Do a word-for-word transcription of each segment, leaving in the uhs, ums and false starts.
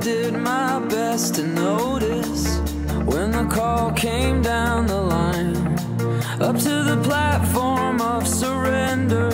did my best to notice when the call came down the line, up to the platform of surrender.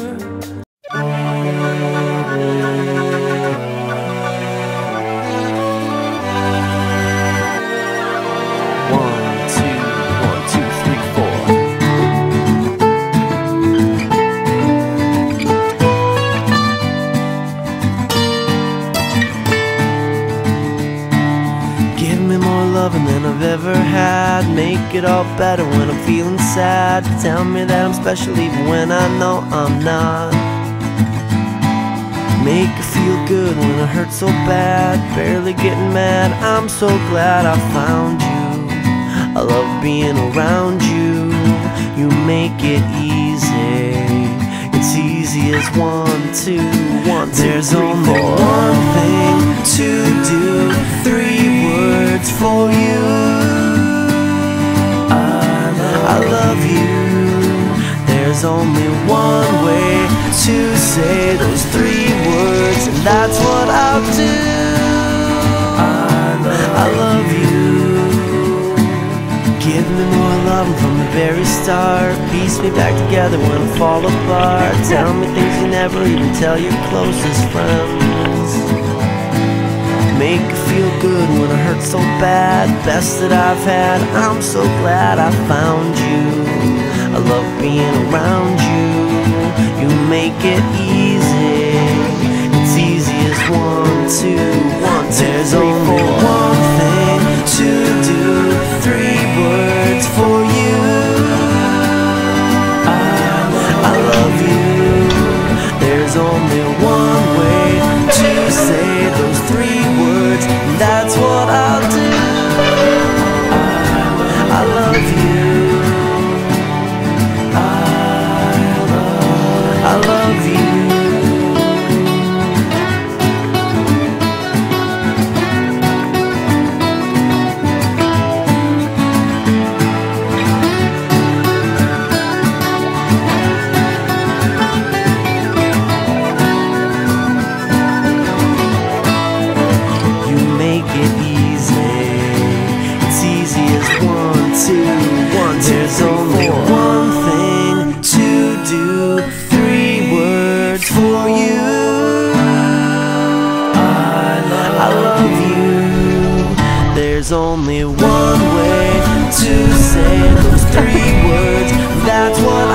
Than I've ever had. Make it all better when I'm feeling sad. Tell me that I'm special even when I know I'm not. Make it feel good when I hurt so bad. Barely getting mad, I'm so glad I found you. I love being around you. You make it easy. It's easy as one, two, one, two, There's three, only four. One thing to do. Three words for you. I love, I love you. There's only one way to say those three words, and that's what I'll do. I love, I love you. Give me more love from the very start. Piece me back together when I fall apart. Tell me things you never even tell your closest friends. Make it feel good when I hurt so bad. Best that I've had, I'm so glad I found you. I love being around you. You make it easy. It's easy as one, two, one, two, There's three, only four. One thing to do. Three words for you. I love, I love you. There's only one way to say those three words, and that's what I'll do. I, I love you. I love, I love you. There's only one thing to do. Three words for you. I love, I love you. There's only one way to say those three words. That's what